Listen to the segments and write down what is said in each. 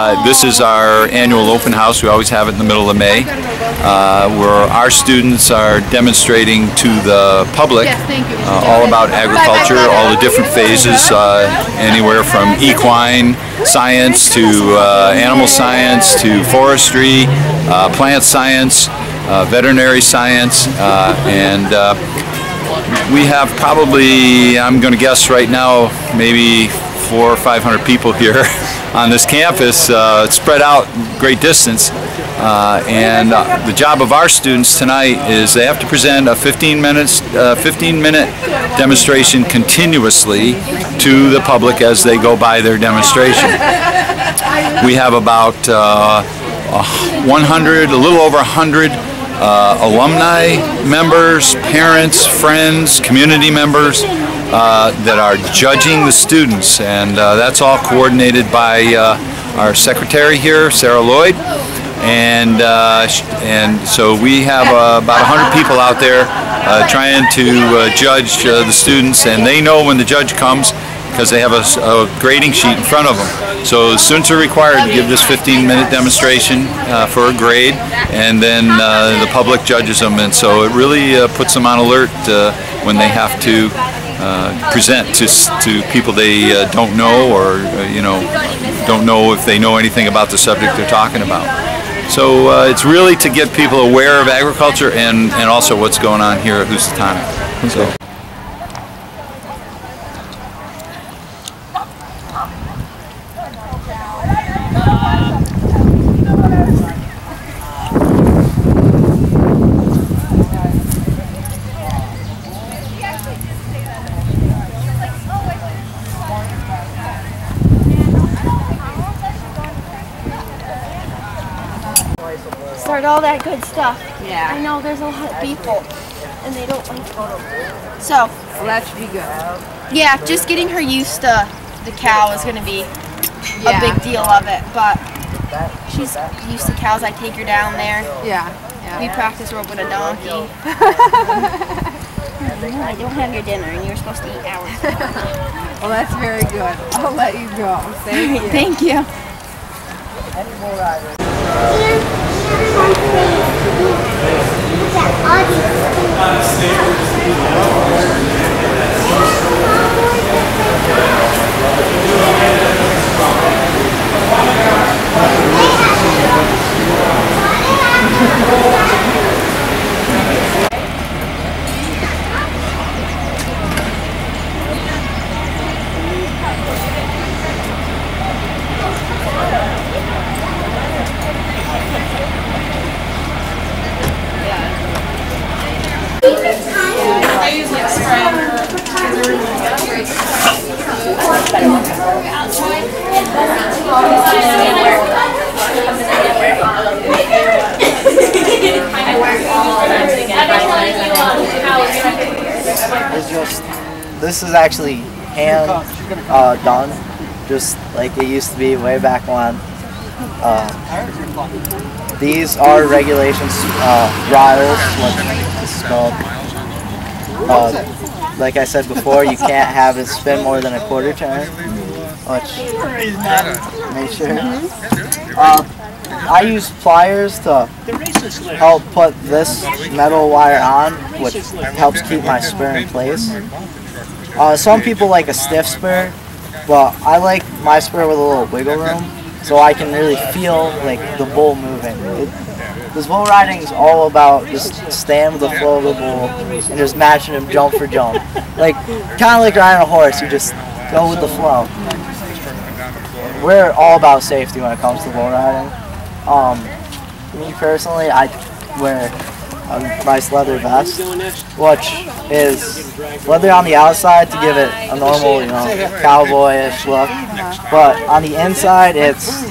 This is our annual open house. We always have it in the middle of May, where our students are demonstrating to the public all about agriculture, all the different phases, anywhere from equine science to animal science to forestry, plant science, veterinary science, and we have probably, I'm going to guess right now, maybe 400 or 500 people here on this campus, spread out great distance. And the job of our students tonight is they have to present a 15-minute demonstration continuously to the public as they go by their demonstration. We have about 100, a little over 100 alumni members, parents, friends, community members that are judging the students, and that's all coordinated by our secretary here, Sarah Lloyd, and so we have about 100 people out there trying to judge the students, and they know when the judge comes because they have a grading sheet in front of them. So the students are required to give this 15-minute demonstration for a grade, and then the public judges them, and so it really puts them on alert when they have to present to people they don't know, or don't know if they know anything about the subject they're talking about. So it's really to get people aware of agriculture and also what's going on here at Housatonic. So. Start all that good stuff. Yeah. I know there's a lot of people and they don't like photos. So. Well, that should be good. Yeah, just getting her used to the cow is going to be a big deal of it. But she's used to cows. I take her down there. Yeah. We practice roping a donkey. I don't have your dinner and you're supposed to eat ours. Well, that's very good. I'll let you go. Thank you. Thank you. I use like spray This is actually hand done, just like it used to be way back when. These are regulations, bridles, what this is called. Like I said before, you can't have it spin more than a quarter turn, which make sure. I use pliers to help put this metal wire on, which helps keep my spur in place. Some people like a stiff spur, but I like my spur with a little wiggle room, so I can really feel like the bull moving. This bull riding is all about just staying with the flow of the bull and just matching him jump for jump. Like, kind of like riding a horse, you just go with the flow. We're all about safety when it comes to bull riding. Me personally, I wear a nice leather vest, which is leather on the outside to give it a normal, cowboyish look, but on the inside it's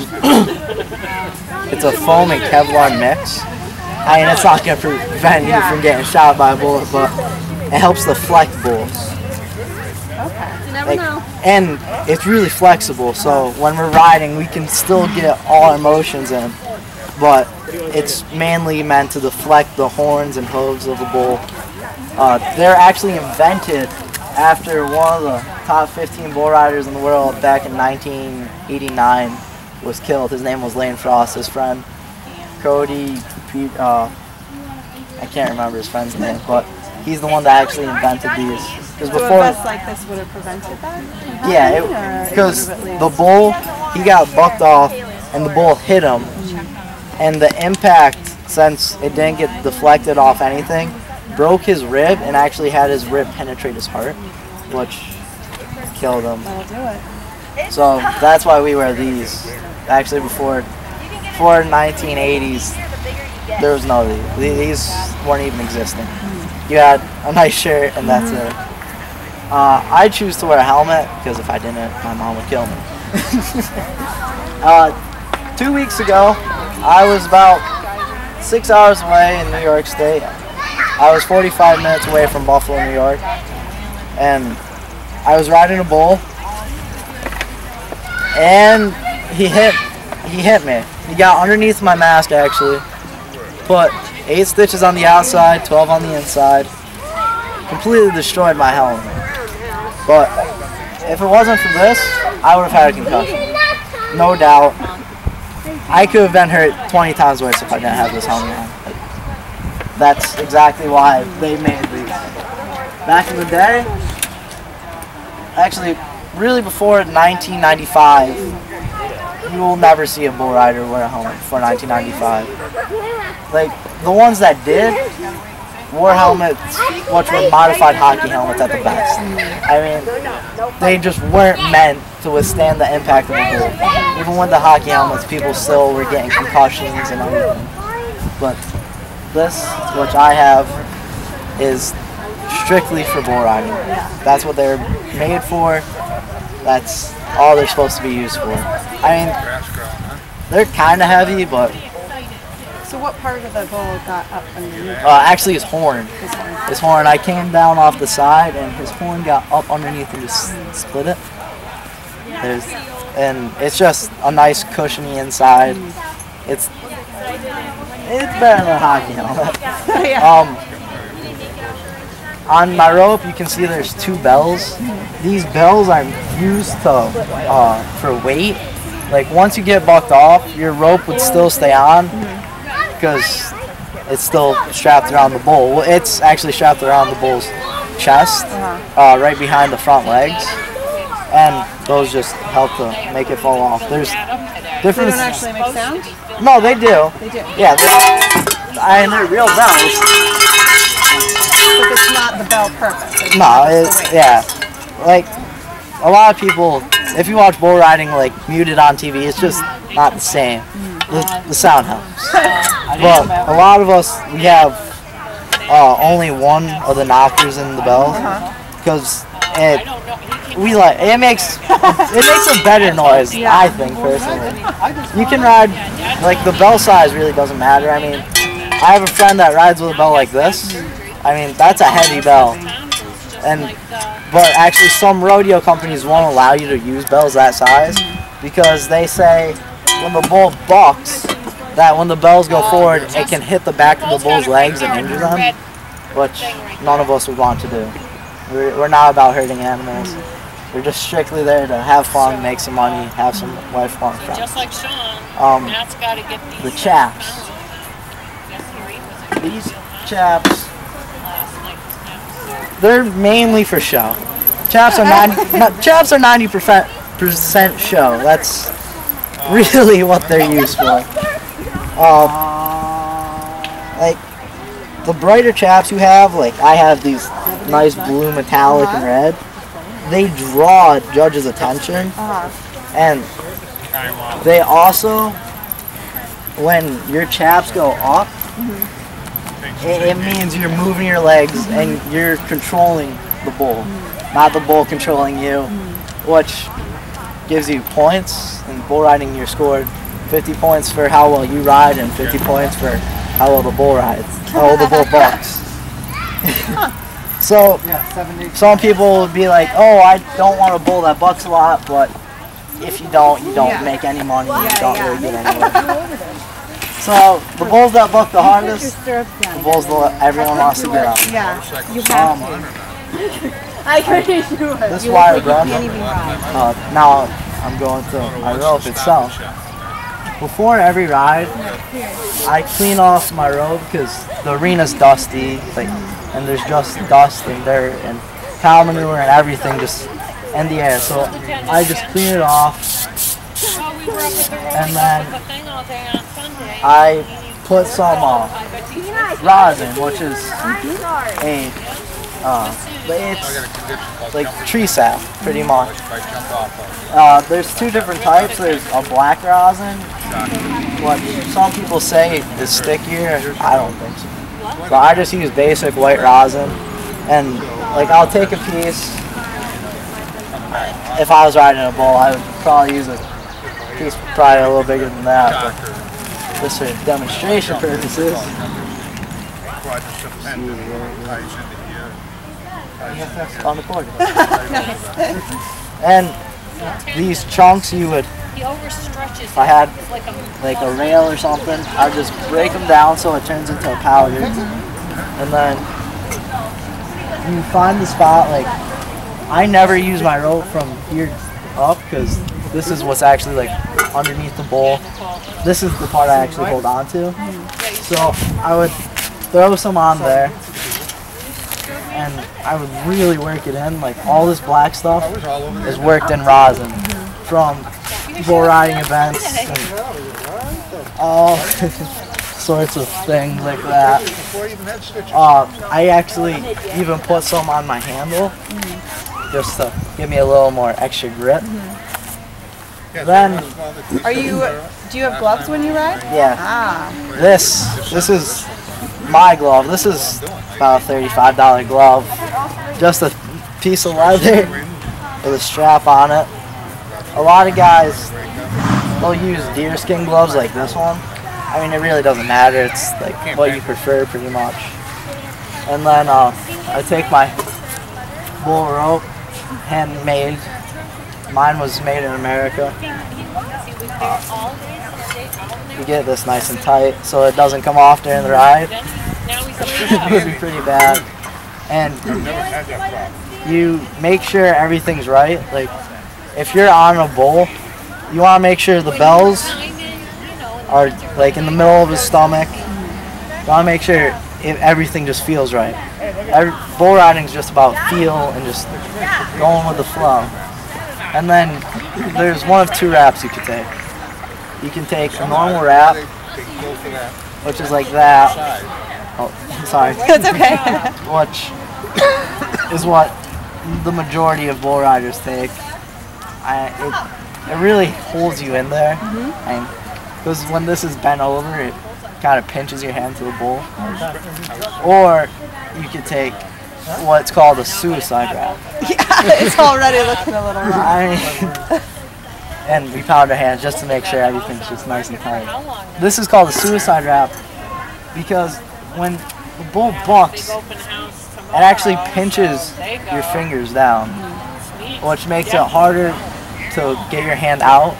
it's a foam and Kevlar mix. I mean, it's not going to prevent you from getting shot by a bullet, but it helps deflect bulls. Okay. You never know. And it's really flexible, so when we're riding, we can still get all our motions in, but it's mainly meant to deflect the horns and hooves of a bull. They're actually invented after one of the top 15 bull riders in the world back in 1989 was killed. His name was Lane Frost. His friend Cody, I can't remember his friend's name, but he's the one that actually invented these. Because So before, a vest like this would have prevented that? yeah, because the bull, he got bucked off, and the bull hit him, and the impact, since it didn't get deflected off anything, broke his rib and actually had his rib penetrate his heart, which killed him. That'll do it. So that's why we wear these. Actually, before 1980s, there was no these. These weren't even existing. You had a nice shirt and that's it. I choose to wear a helmet because if I didn't, my mom would kill me. 2 weeks ago, I was about 6 hours away in New York State. I was 45 minutes away from Buffalo, New York, and I was riding a bull, and he hit me. He got underneath my mask actually, put 8 stitches on the outside, 12 on the inside, completely destroyed my helmet. But if it wasn't for this, I would have had a concussion, no doubt. I could have been hurt 20 times worse if I didn't have this helmet on. That's exactly why they made these. Back in the day, actually, really before 1995, you will never see a bull rider wear a helmet before 1995. Like, the ones that did wore helmets, which were modified hockey helmets at the best. I mean, they just weren't meant to withstand the impact of a bull. Even with the hockey helmets, people still were getting concussions and everything. But this, which I have, is strictly for bull riding. That's what they're made for. That's all they're supposed to be used for. I mean, they're kind of heavy, but... So what part of the bull got up underneath? Actually, his horn. His horn. I came down off the side, and his horn got up underneath and just split it. And it's just a nice cushiony inside. It's better than a hockey helmet. On my rope, you can see there's 2 bells. These bells are used to for weight. Like once you get bucked off, your rope would still stay on because it's still strapped around the bull. Well, it's actually strapped around the bull's chest, right behind the front legs, and those just help to make it fall off. There's different. They don't actually make sound? No, they do. They do. Yeah, and they're real bells. But it's not the bell purpose. No, yeah. Like, a lot of people, if you watch bull riding, like, muted on TV, it's just not the same. The sound helps. But a lot of us, we have only one of the knockers in the bell, because it makes a better noise, I think, personally. You can ride, like, the bell size really doesn't matter. I mean, I have a friend that rides with a bell like this. I mean, that's a heavy bell. But actually some rodeo companies won't allow you to use bells that size because they say when the bull bucks, that when the bells go forward, it can hit the back of the bull's legs and injure them, which none of us would want to do. We're not about hurting animals. We're just strictly there to have fun, make some money, have some lifelong friends. Just like Sean, Matt's got to get the chaps. These chaps, they're mainly for show. Chaps are 90% show. That's really what they're used for. Like the brighter chaps you have, like I have these nice blue, metallic, and red. They draw judges' attention, and they also, when your chaps go up, it means you're moving your legs and you're controlling the bull, not the bull controlling you, which gives you points. In bull riding, you're scored 50 points for how well you ride and 50 points for how well the bull rides, how well the bull bucks. So some people would be like, oh, I don't want a bull that bucks a lot, but if you don't make any money, you don't really get anywhere. So the bulls that buck the hardest, the bulls that everyone wants to get on. Yeah, you have to. I couldn't do it. This wire brush, now I'm going to my rope itself. before every ride, I clean off my robe because the arena's dusty, like, and there's just dust and dirt and cow manure and everything just in the air. So I just clean it off, and then I put some rosin, which is it's like tree sap, pretty much. There's two different types. There's a black rosin, what some people say is stickier. I don't think so. So I just use basic white rosin, and like I'll take a piece. If I was riding a bull, I would probably use a piece probably a little bigger than that, but just for demonstration purposes. On the cord. And these chunks you would, if I had like a rail or something, I would just break them down so it turns into a powder. And then you find the spot, like I never use my rope from here up because this is what's actually like underneath the bowl. This is the part I actually hold on to. So I would throw some on there, and I would really work it in. Like all this black stuff is worked in rosin from bull riding events and all sorts of things like that. I actually even put some on my handle just to give me a little more extra grip. Then, do you have gloves when you ride? Yeah. This is my glove. This is about a $35 glove. Just a piece of leather with a strap on it. A lot of guys, they'll use deerskin gloves like this one. I mean, it really doesn't matter. It's like what you prefer pretty much. And then I take my bull rope, handmade. Mine was made in America. You get this nice and tight so it doesn't come off during the ride. It would be pretty bad. And you make sure everything's right. Like if you're on a bull, you want to make sure the bells are like in the middle of his stomach. You want to make sure everything just feels right. Bull riding is just about feel and just going with the flow. And then there's one of two wraps you can take. You can take a normal wrap, which is like that. Oh, sorry. It's okay. Which is what the majority of bull riders take. It really holds you in there. And because when this is bent over, it kind of pinches your hand to the bull. Or you could take what's called a suicide wrap. Yeah, it's already looking a little wrong. And we pound our hands just to make sure everything's just nice and tight. This is called a suicide wrap because when the bull bucks, it actually pinches your fingers down, which makes it harder to get your hand out.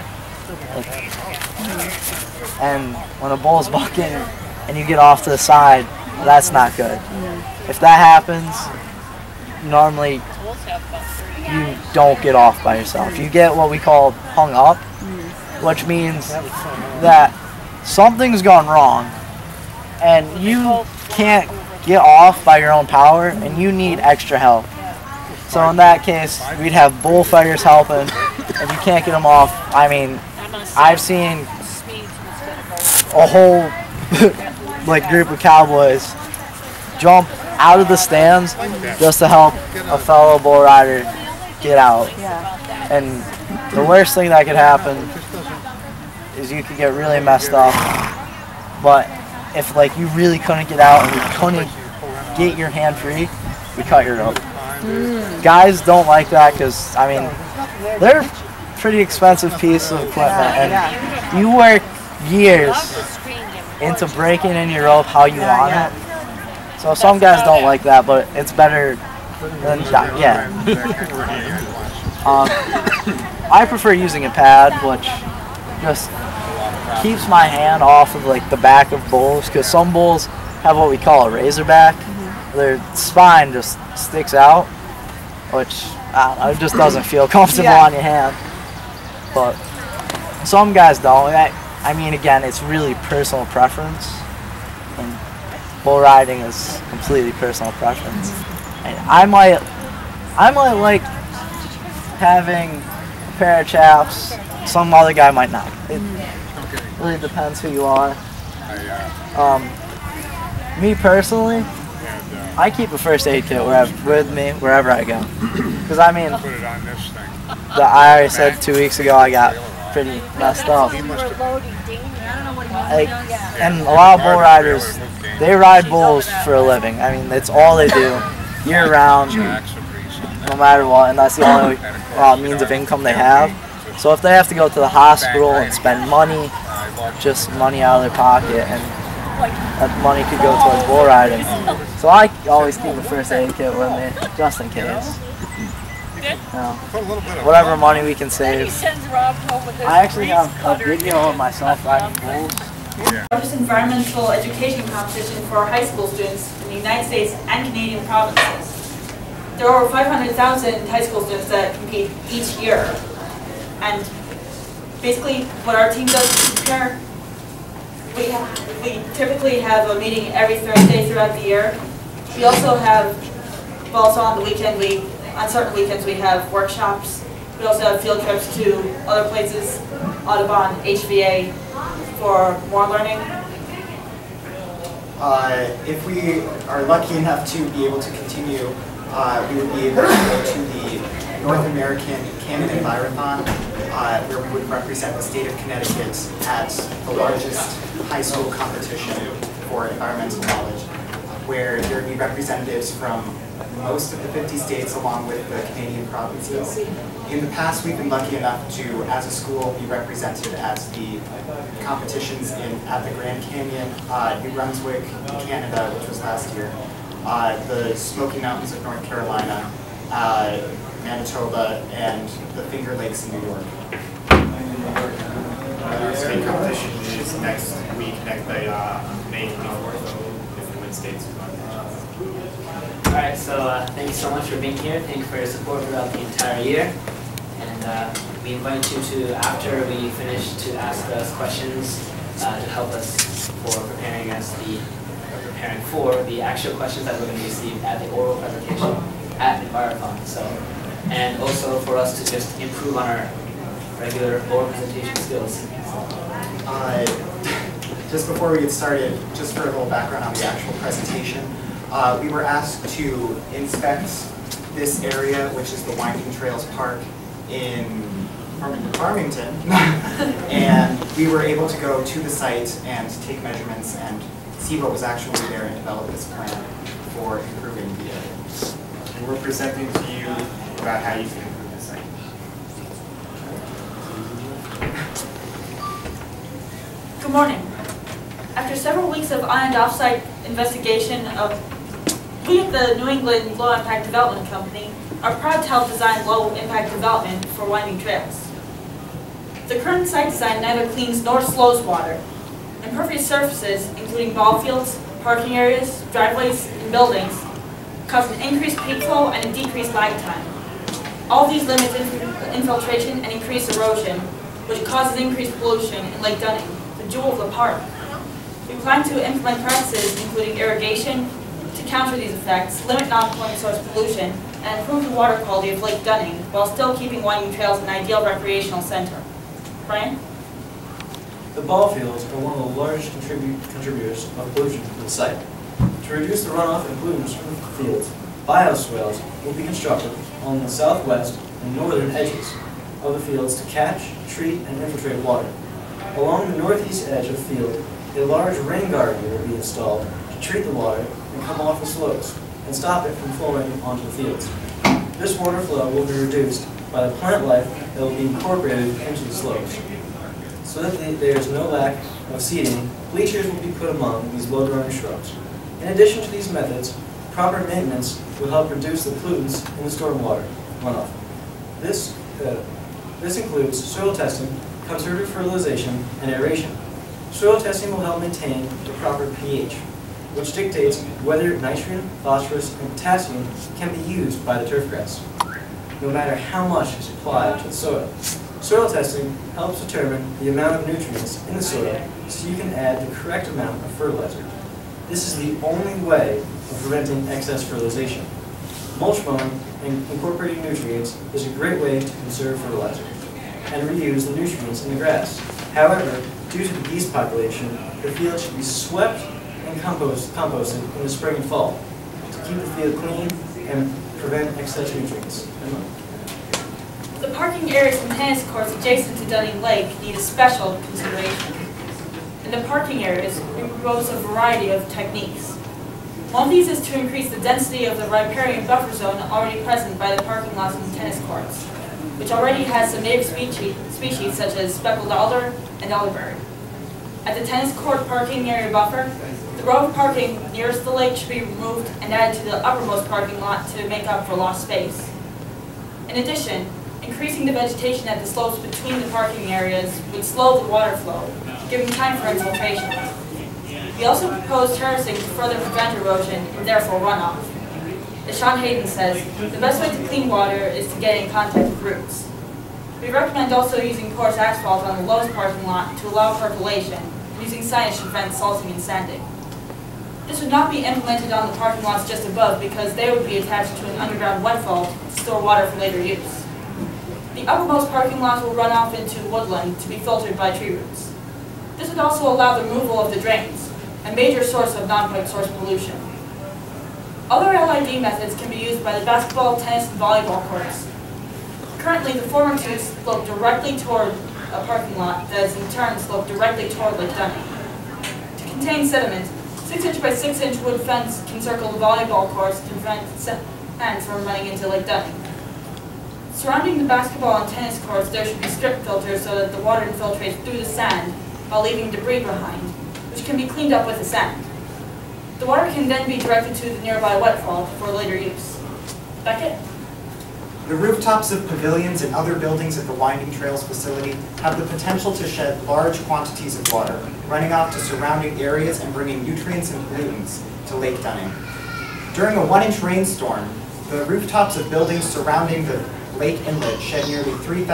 And when a bull's bucking and you get off to the side, that's not good. If that happens, normally you don't get off by yourself. You get what we call hung up, which means that something's gone wrong and you can't get off by your own power and you need extra help. So in that case, we'd have bullfighters helping. If you can't get them off, I mean, I've seen a whole like group of cowboys jump out of the stands just to help a fellow bull rider get out. And the worst thing that could happen is you could get really messed up. But if like you really couldn't get out and you couldn't get your hand free, you cut your rope. Guys don't like that because I mean they're a pretty expensive piece of equipment and you work years into breaking in your rope how you want it. So some guys don't like that, but it's better than I prefer using a pad, which just keeps my hand off of like the back of bulls, because some bulls have what we call a razorback. Their spine just sticks out, which I don't know, it just doesn't feel comfortable on your hand. But some guys don't. I mean, again, it's really personal preference, and bull riding is completely personal preference. And I might like having a pair of chaps. Some other guy might not. It really depends who you are. Me personally, I keep a first aid kit with me wherever I go. Because I mean, I already said 2 weeks ago I got pretty messed up. And a lot of bull riders, they ride bulls for a living. I mean, it's all they do, year round, no matter what, and that's the only means of income they have. So if they have to go to the hospital and spend money, just money out of their pocket, and that money could go towards bull riding. So I always keep a first aid kit with me, just in case. Whatever money we can save. I actually have a video of myself riding bulls. Largest environmental education competition for high school students in the United States and Canadian provinces. There are over 500,000 high school students that compete each year. And basically what our team does to prepare, we typically have a meeting every Thursday throughout the year. We also have, also on the weekend, on certain weekends we have workshops. We also have field trips to other places, Audubon, HVA, for more learning. If we are lucky enough to be able to continue, we would be able to go to the North American Canyon Envirothon, where we would represent the state of Connecticut at the largest high school competition for environmental knowledge, where there would be representatives from most of the 50 states along with the Canadian provinces. In the past, we've been lucky enough to, as a school, be represented at the competitions at the Grand Canyon, New Brunswick, Canada, which was last year, the Smoky Mountains of North Carolina, Manitoba, and the Finger Lakes in New York. The state competition is next week, May 24th, if we win states. Alright, so thank you so much for being here. Thank you for your support throughout the entire year. And we invite you to, after we finish, to ask us questions to help us preparing for the actual questions that we're going to receive at the oral presentation at Envirothon. So, and also for us to just improve on our regular oral presentation skills. Just before we get started, just for a little background on the actual presentation, we were asked to inspect this area, which is the Winding Trails Park in Farmington, and we were able to go to the site and take measurements and see what was actually there and develop this plan for improving the area. And we're presenting to you about how you can improve the site. Good morning. After several weeks of on and off-site investigation we at the New England Low Impact Development Company are proud to help design low impact development for winding trails. The current site design neither cleans nor slows water. Impervious surfaces, including ball fields, parking areas, driveways, and buildings, cause an increased peak flow and a decreased lag time. All of these limit infiltration and increase erosion, which causes increased pollution in Lake Dunning, the jewel of the park. We plan to implement practices including irrigation to counter these effects, limit non-point source pollution, and improve the water quality of Lake Dunning while still keeping winding trails an ideal recreational center. Brian? The ball fields are one of the largest contributors of pollution to the site. To reduce the runoff and pollutants from the fields, bioswales will be constructed along the southwest and northern edges of the fields to catch, treat, and infiltrate water. Along the northeast edge of the field, a large rain garden will be installed to treat the water and come off the slopes and stop it from flowing onto the fields. This water flow will be reduced by the plant life that will be incorporated into the slopes. So that there is no lack of seeding, bleachers will be put among these low-growing shrubs. In addition to these methods, proper maintenance will help reduce the pollutants in the stormwater runoff. This includes soil testing, conservative fertilization, and aeration. Soil testing will help maintain the proper pH, which dictates whether nitrogen, phosphorus, and potassium can be used by the turfgrass, no matter how much is applied to the soil. Soil testing helps determine the amount of nutrients in the soil so you can add the correct amount of fertilizer. This is the only way of preventing excess fertilization. Mulch mowing and incorporating nutrients is a great way to conserve fertilizer and reuse the nutrients in the grass. However, due to the yeast population, the field should be swept and composted in the spring and fall to keep the field clean and prevent excess nutrients. The parking areas and tennis courts adjacent to Dunning Lake need a special consideration. In the parking areas, we propose a variety of techniques. One of these is to increase the density of the riparian buffer zone already present by the parking lots and tennis courts, which already has some native species such as speckled alder and elderbird. At the tennis court parking area buffer, the row of parking nearest the lake should be removed and added to the uppermost parking lot to make up for lost space. In addition, increasing the vegetation at the slopes between the parking areas would slow the water flow, giving time for infiltration. We also propose terracing to further prevent erosion and therefore runoff. As Sean Hayden says, the best way to clean water is to get in contact with roots. We recommend also using porous asphalt on the lowest parking lot to allow percolation, and using signage to prevent salting and sanding. This would not be implemented on the parking lots just above because they would be attached to an underground wetfall to store water for later use. The uppermost parking lots will run off into woodland to be filtered by tree roots. This would also allow the removal of the drains, a major source of non-pipe source pollution. Other LID methods can be used by the basketball, tennis, and volleyball courts. Currently, the former two slope directly toward a parking lot that is in turn sloped directly toward Lake Dunning. To contain sediment, 6-inch by 6-inch wood fence can circle the volleyball courts to prevent sand from running into Lake Dunning. Surrounding the basketball and tennis courts, there should be strip filters so that the water infiltrates through the sand while leaving debris behind, which can be cleaned up with the sand. The water can then be directed to the nearby wetfall for later use. Beckett? The rooftops of pavilions and other buildings at the Winding Trails facility have the potential to shed large quantities of water, running off to surrounding areas and bringing nutrients and pollutants to Lake Dunning. During a 1-inch rainstorm, the rooftops of buildings surrounding the lake inlet shed nearly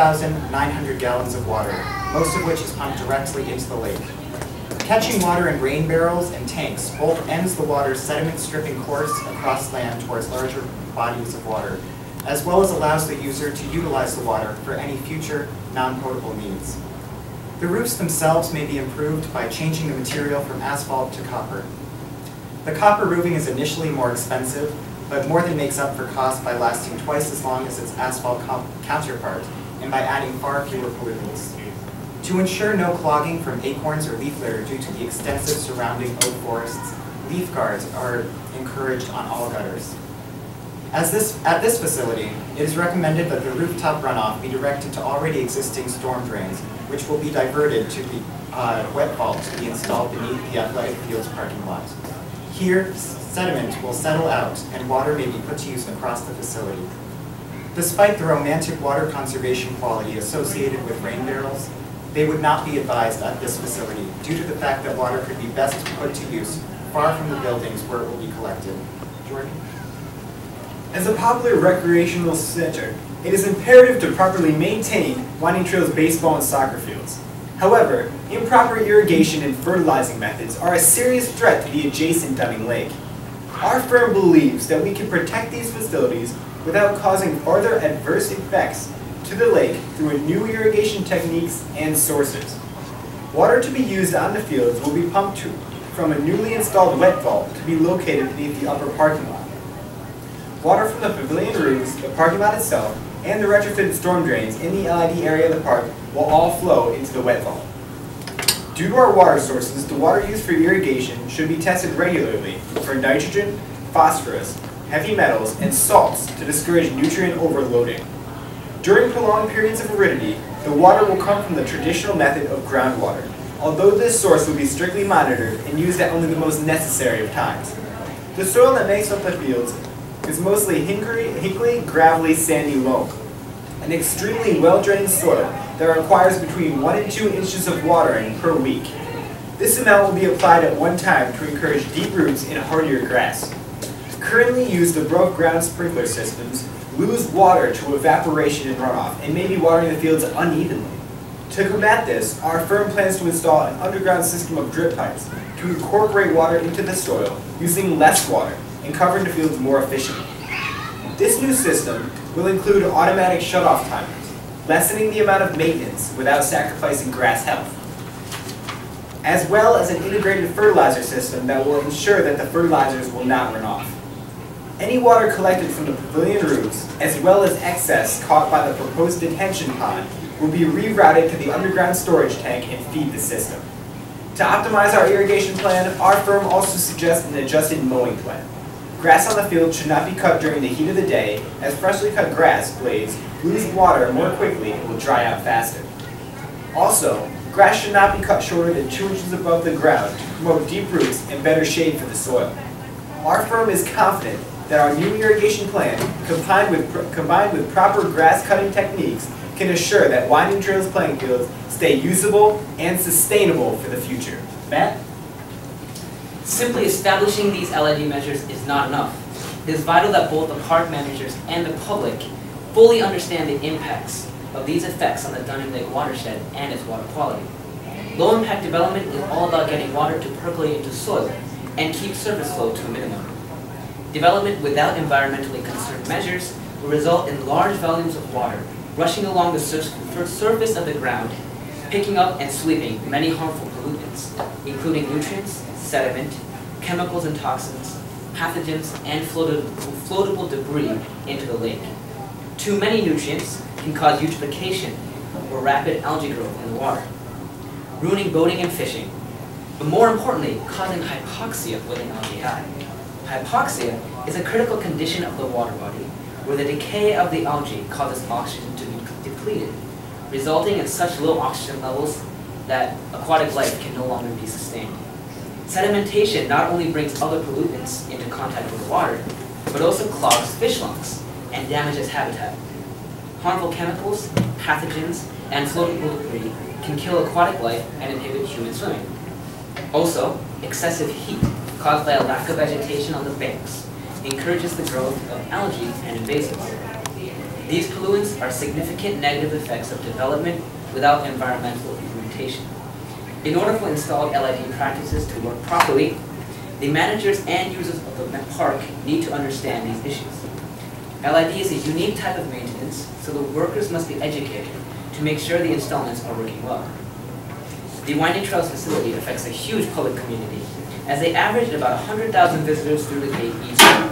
3,900 gallons of water, most of which is pumped directly into the lake. Catching water in rain barrels and tanks both ends the water's sediment stripping course across land towards larger bodies of water, as well as allows the user to utilize the water for any future non-potable needs. The roofs themselves may be improved by changing the material from asphalt to copper. The copper roofing is initially more expensive, but more than makes up for cost by lasting twice as long as its asphalt counterpart and by adding far fewer pollutants. To ensure no clogging from acorns or leaf litter due to the extensive surrounding oak forests, leaf guards are encouraged on all gutters. At this facility, it is recommended that the rooftop runoff be directed to already existing storm drains, which will be diverted to the wet vault to be installed beneath the athletic field's parking lot. Here, sediment will settle out and water may be put to use across the facility. Despite the romantic water conservation quality associated with rain barrels, they would not be advised at this facility due to the fact that water could be best put to use far from the buildings where it will be collected. Jordan? As a popular recreational center, it is imperative to properly maintain Winding Trail's baseball and soccer fields. However, improper irrigation and fertilizing methods are a serious threat to the adjacent Dunning Lake. Our firm believes that we can protect these facilities without causing further adverse effects to the lake through new irrigation techniques and sources. Water to be used on the fields will be pumped from a newly installed wet vault to be located beneath the upper parking lot. Water from the pavilion roofs, the parking lot itself, and the retrofitted storm drains in the LID area of the park will all flow into the wet vault. Due to our water sources, the water used for irrigation should be tested regularly for nitrogen, phosphorus, heavy metals, and salts to discourage nutrient overloading. During prolonged periods of aridity, the water will come from the traditional method of groundwater, although this source will be strictly monitored and used at only the most necessary of times. The soil that makes up the fields is mostly hinkly, gravelly, sandy loam, an extremely well-drained soil that requires between 1 and 2 inches of watering per week. This amount will be applied at one time to encourage deep roots in hardier grass. Currently used above-ground sprinkler systems lose water to evaporation and runoff and may be watering the fields unevenly. To combat this, our firm plans to install an underground system of drip pipes to incorporate water into the soil using less water and covering the fields more efficiently. This new system will include automatic shutoff timers, lessening the amount of maintenance without sacrificing grass health, as well as an integrated fertilizer system that will ensure that the fertilizers will not run off. Any water collected from the pavilion roofs, as well as excess caught by the proposed detention pond, will be rerouted to the underground storage tank and feed the system. To optimize our irrigation plan, our firm also suggests an adjusted mowing plan. Grass on the field should not be cut during the heat of the day, as freshly cut grass blades lose water more quickly and will dry out faster. Also, grass should not be cut shorter than 2 inches above the ground to promote deep roots and better shade for the soil. Our firm is confident that our new irrigation plan, combined with proper grass cutting techniques, can assure that winding trails playing fields stay usable and sustainable for the future. Matt? Simply establishing these LID measures is not enough. It is vital that both the park managers and the public fully understand the impacts of these effects on the Dunning Lake watershed and its water quality. Low impact development is all about getting water to percolate into soil and keep surface flow to a minimum. Development without environmentally concerned measures will result in large volumes of water rushing along the surface of the ground, picking up and sweeping many harmful pollutants, including nutrients, sediment, chemicals and toxins, pathogens, and floatable debris into the lake. Too many nutrients can cause eutrophication or rapid algae growth in the water, ruining boating and fishing, but more importantly, causing hypoxia with an algae high. Hypoxia is a critical condition of the water body where the decay of the algae causes oxygen to be depleted, resulting in such low oxygen levels that aquatic life can no longer be sustained. Sedimentation not only brings other pollutants into contact with the water, but also clogs fish lungs and damages habitat. Harmful chemicals, pathogens, and floatable debris can kill aquatic life and inhibit human swimming. Also, excessive heat caused by a lack of vegetation on the banks encourages the growth of algae and invasives. These pollutants are significant negative effects of development without environmental implementation. In order for installed LID practices to work properly, the managers and users of the park need to understand these issues. LID is a unique type of maintenance, so the workers must be educated to make sure the installments are working well. The Winding Trails facility affects a huge public community, as they average about 100,000 visitors through the gate each year.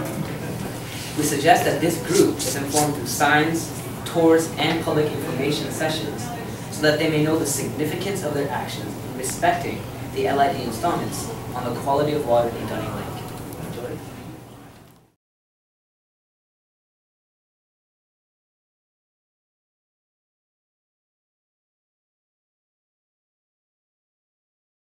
We suggest that this group is informed through signs, tours, and public information sessions so that they may know the significance of their actions in respecting the LID installments on the quality of water in Dunning Lake.